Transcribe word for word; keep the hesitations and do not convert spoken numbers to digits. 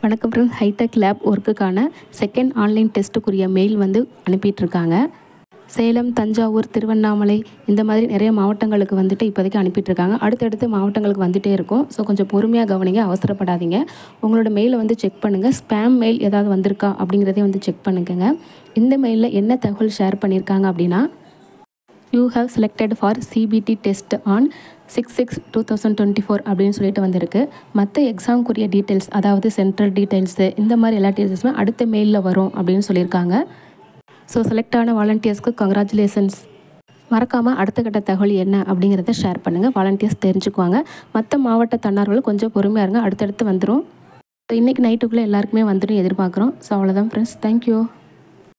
வணக்கம் friends. Hi tech lab ஒர்க்குக்கான second online டெஸ்ட்டுக்குரிய மெயில் வந்து அனுப்பிட்டுருக்காங்க. சேலம், தஞ்சாவூர், திருவண்ணாமலை இந்த மாதிரி நிறைய மாவட்டங்களுக்கு வந்துட்டு இப்போதைக்கு அனுப்பிட்டுருக்காங்க. அடுத்தடுத்து மாவட்டங்களுக்கு வந்துகிட்டே இருக்கும். ஸோ கொஞ்சம் பொறுமையாக கவனிங்க, அவசரப்படாதீங்க. உங்களோட மெயிலை வந்து செக் பண்ணுங்கள். ஸ்பேம் மெயில் ஏதாவது வந்திருக்கா அப்படிங்கிறதையும் வந்து செக் பண்ணிக்கோங்க. இந்த மெயிலில் என்ன தகவல் ஷேர் பண்ணியிருக்காங்க அப்படின்னா, you have selected for CBT test on six six two thousand twenty four அப்படின்னு சொல்லிட்டு வந்திருக்கு. மற்ற எக்ஸாம்க்குரிய டீட்டெயில்ஸ், அதாவது சென்ட்ரல் டீட்டெயில்ஸு, இந்த மாதிரி எல்லா டீட்டெயில்ஸுமே அடுத்த மெயிலில் வரும் அப்படின்னு சொல்லியிருக்காங்க. ஸோ செலக்ட் ஆன வாலண்டியர்ஸ்க்கு கங்க்ராச்சுலேஷன்ஸ். மறக்காமல் அடுத்த கட்ட தகவல் என்ன அப்படிங்கிறத ஷேர் பண்ணுங்கள். வாலண்டியர்ஸ் தெரிஞ்சுக்குவாங்க. மற்ற மாவட்ட தன்னார்வலர்கள் கொஞ்சம் பொறுமையாக இருங்க, அடுத்தடுத்து வந்துடும். இன்றைக்கி நைட்டுக்குள்ளே எல்லாருக்குமே வந்துடும் எதிர்பார்க்குறோம். ஸோ அவ்வளோதான் ஃப்ரெண்ட்ஸ். தேங்க்யூ.